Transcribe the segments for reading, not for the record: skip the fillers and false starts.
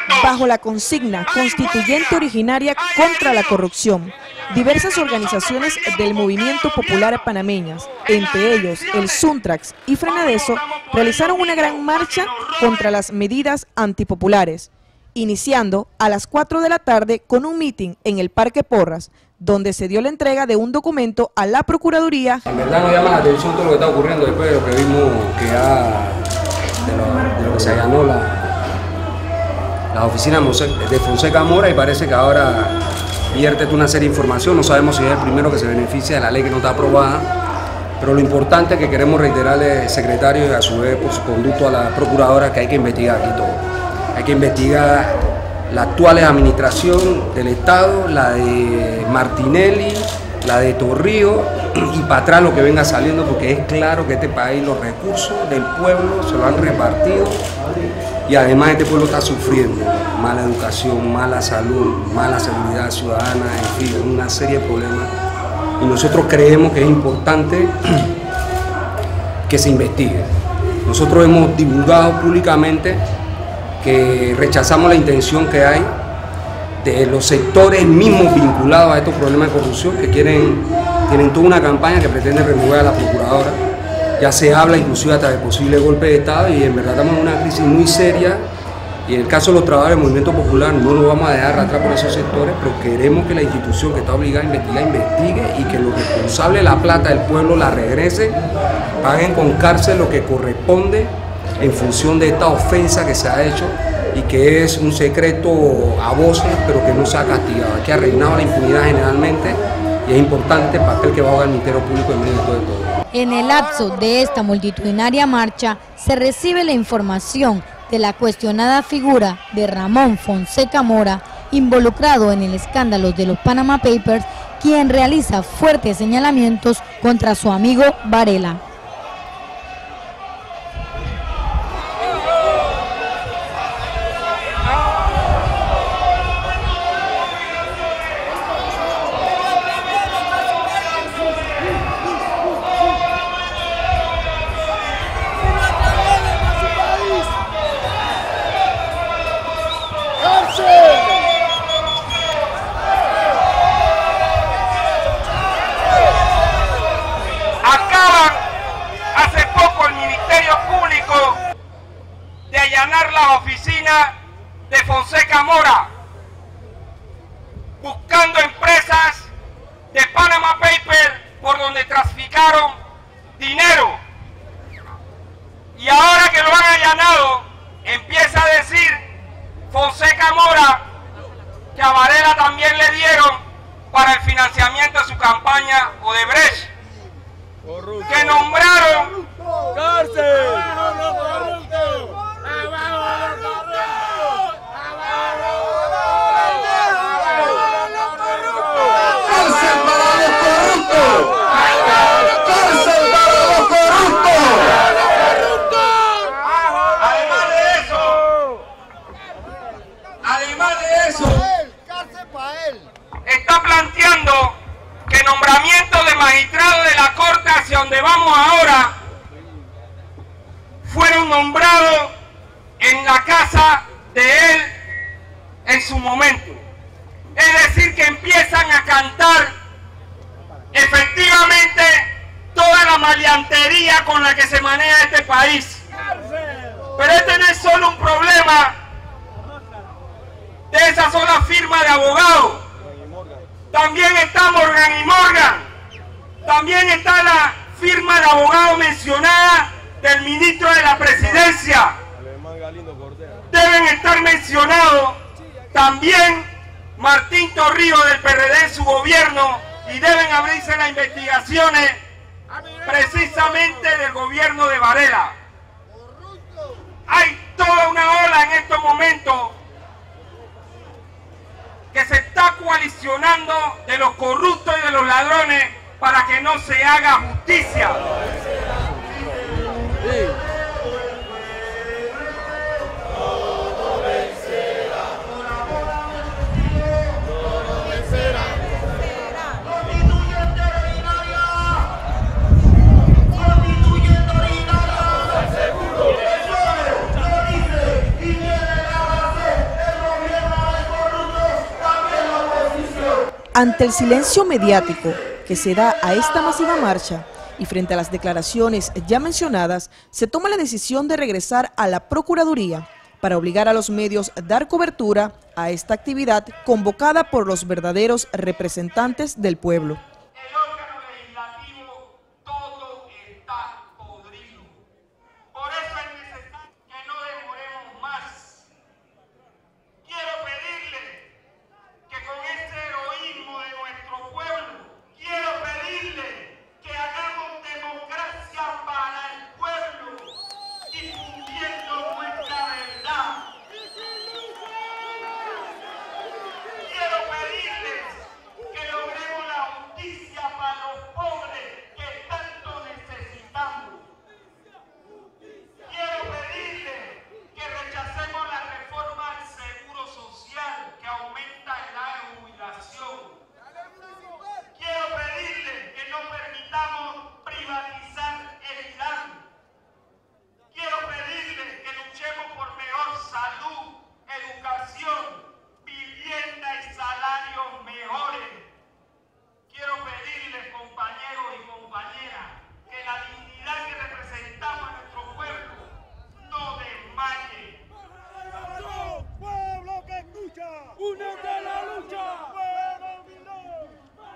Bajo la consigna constituyente originaria contra la corrupción, diversas organizaciones del movimiento popular panameñas, entre ellos el Suntrax y Frenadeso, realizaron una gran marcha contra las medidas antipopulares, iniciando a las 4 de la tarde con un mitin en el Parque Porras, donde se dio la entrega de un documento a la Procuraduría. En verdad nos llama la atención todo lo que está ocurriendo después de lo que vimos que de lo que se allanó las oficinas de Fonseca Mora, y parece que ahora vierte una serie de información. No sabemos si es el primero que se beneficia de la ley que no está aprobada, pero lo importante es que queremos reiterarle, secretario, y a su vez por su conducto a la procuradora, que hay que investigar aquí todo. Hay que investigar la actual administración del Estado, la de Martinelli, la de Torrijos, y para atrás lo que venga saliendo, porque es claro que este país los recursos del pueblo se lo han repartido y además este pueblo está sufriendo mala educación, mala salud, mala seguridad ciudadana, en fin, una serie de problemas, y nosotros creemos que es importante que se investigue. Nosotros hemos divulgado públicamente que rechazamos la intención que hay de los sectores mismos vinculados a estos problemas de corrupción, que tienen toda una campaña que pretende remover a la procuradora. Ya se habla inclusive hasta de posible golpe de Estado, y en verdad estamos en una crisis muy seria, y en el caso de los trabajadores del movimiento popular no nos vamos a dejar arrastrar por esos sectores, pero queremos que la institución que está obligada a investigar, investigue, y que los responsables de la plata del pueblo la regresen, paguen con cárcel lo que corresponde en función de esta ofensa que se ha hecho y que es un secreto a voces, pero que no se ha castigado. Aquí ha reinado la impunidad generalmente, y es importante el papel que va a jugar el Ministerio Público en medio de todo. En el lapso de esta multitudinaria marcha se recibe la información de la cuestionada figura de Ramón Fonseca Mora, involucrado en el escándalo de los Panama Papers, quien realiza fuertes señalamientos contra su amigo Varela. Hace poco el Ministerio Público de allanar la oficina de Fonseca Mora, buscando empresas de Panama Papers por donde traficaron dinero. Y ahora que lo han allanado, empieza a decir Fonseca Mora que a Varela también le dieron para el financiamiento de su campaña Odebrecht, que nombraron cárcel. Además de eso, está planteando que nombramiento de magistrados de la Corte, hacia donde vamos ahora, fueron nombrados en la casa de él en su momento. Es decir, que empiezan a cantar efectivamente toda la maleantería con la que se maneja este país. Pero este no es solo un problema de esa sola firma de abogados. También está Morgan y Morgan. También está la firma de abogado mencionada del ministro de la Presidencia. Deben estar mencionados también Martín Torrijos del PRD en su gobierno, y deben abrirse las investigaciones precisamente del gobierno de Varela. Hay toda una ola en estos momentos que se está coalicionando de los corruptos y de los ladrones para que no se haga justicia. Ante el silencio mediático que se da a esta masiva marcha y frente a las declaraciones ya mencionadas, se toma la decisión de regresar a la Procuraduría para obligar a los medios a dar cobertura a esta actividad convocada por los verdaderos representantes del pueblo. El órgano legislativo todo está podrido. Por eso es necesario que no demoremos más. Quiero pedirle que con este heroísmo de nuestro pueblo, quiero pedirle que hagamos democracia para el pueblo, difundiendo nuestra verdad. Quiero pedirles que logremos la justicia para los pobres que tanto necesitamos. Quiero pedirles que rechacemos la reforma al seguro social que aumenta la edad de jubilación. Quiero pedirles que no permitamos privatizar el IDAN. Quiero pedirles que luchemos por mejor salud, educación, vivienda y salarios mejores. Quiero pedirles, compañeros y compañeras, que la dignidad que representamos a nuestro pueblo no desmaye. ¡Pueblo que escucha! ¡Únete a la lucha! ¡Pueblo humilde!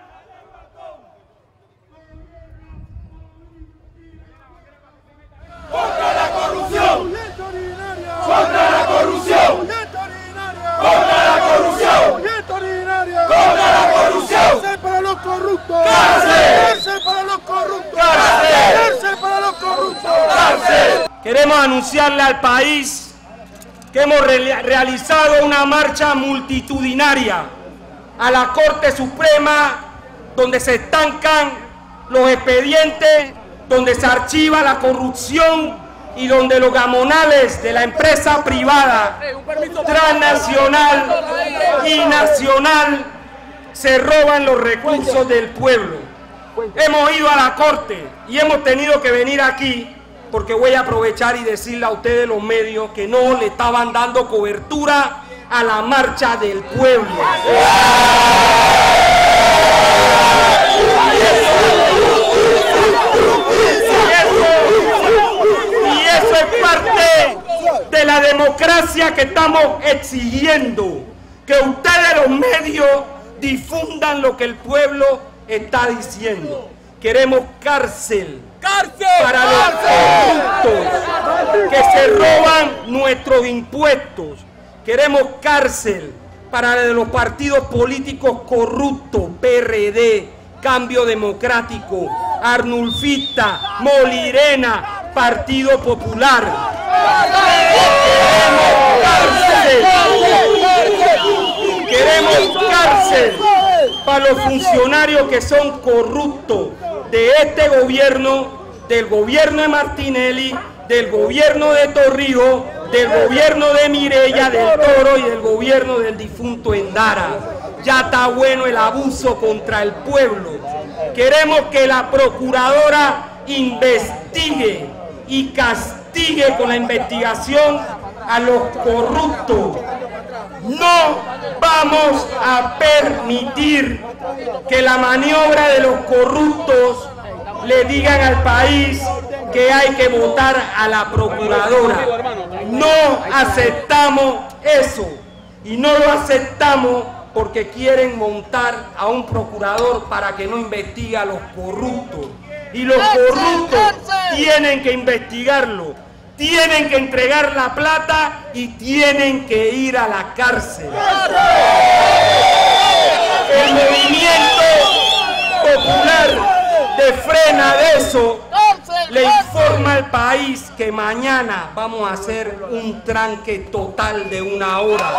¡Contra la corrupción! ¡Contra la corrupción! ¡Contra la corrupción! ¡Contra la corrupción! ¡Cárcel para los corruptos! ¡Cárcel para los corruptos! ¡Cárcel para los corruptos! ¡Cárcel! Queremos anunciarle al país que hemos realizado una marcha multitudinaria a la Corte Suprema, donde se estancan los expedientes, donde se archiva la corrupción y donde los gamonales de la empresa privada, transnacional y nacional, se roban los recursos del pueblo. Hemos ido a la Corte y hemos tenido que venir aquí porque voy a aprovechar y decirle a ustedes los medios que no le estaban dando cobertura a la marcha del pueblo. Y eso es parte de la democracia que estamos exigiendo, que ustedes los medios difundan lo que el pueblo está diciendo. Queremos cárcel para los corruptos que se roban nuestros impuestos. Queremos cárcel para los partidos políticos corruptos, PRD, Cambio Democrático, Arnulfista, Molirena, Partido Popular. Queremos cárcel para los funcionarios que son corruptos de este gobierno, del gobierno de Martinelli, del gobierno de Torrijos, del gobierno de Mireya del Toro y del gobierno del difunto Endara. Ya está bueno el abuso contra el pueblo. Queremos que la procuradora investigue y castigue con la investigación a los corruptos. No vamos a permitir que la maniobra de los corruptos le digan al país que hay que votar a la procuradora. No aceptamos eso y no lo aceptamos porque quieren montar a un procurador para que no investigue a los corruptos. Y los corruptos tienen que investigarlo, tienen que entregar la plata y tienen que ir a la cárcel. El movimiento popular de Frena de eso le informa al país que mañana vamos a hacer un tranque total de 1 hora.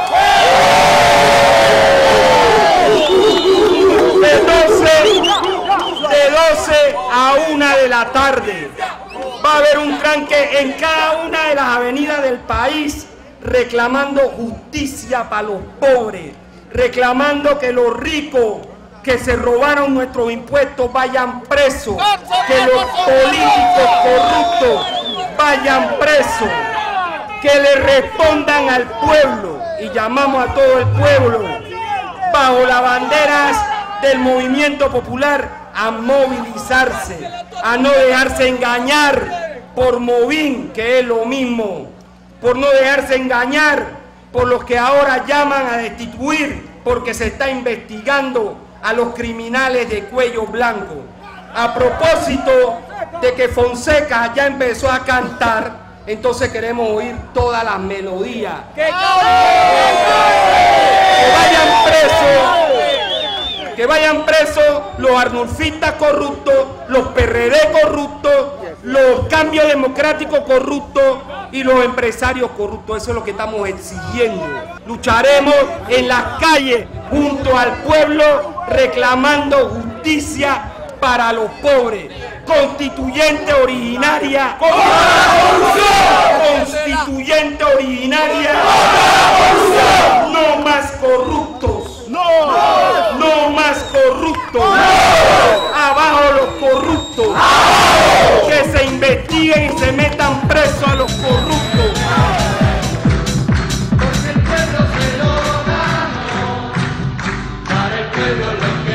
De 12 a 1 de la tarde. Va a haber un tranque en cada una de las avenidas del país reclamando justicia para los pobres, reclamando que los ricos que se robaron nuestros impuestos vayan presos, que los políticos corruptos vayan presos, que le respondan al pueblo, y llamamos a todo el pueblo bajo las banderas del movimiento popular a movilizarse, a no dejarse engañar por Movín, que es lo mismo, por no dejarse engañar por los que ahora llaman a destituir porque se está investigando a los criminales de cuello blanco. A propósito de que Fonseca ya empezó a cantar, entonces queremos oír todas las melodías. Que vayan presos los arnulfistas corruptos, los PRD corruptos, los cambios democráticos corruptos y los empresarios corruptos. Eso es lo que estamos exigiendo. Lucharemos en las calles junto al pueblo reclamando justicia para los pobres. Constituyente originaria contra la corrupción. Constituyente originaria contra la corrupción. No más corruptos. No más corruptos. Abajo los corruptos. Que se investiguen y se metan presos a los corruptos. Porque el pueblo se lo ganó, para el pueblo lo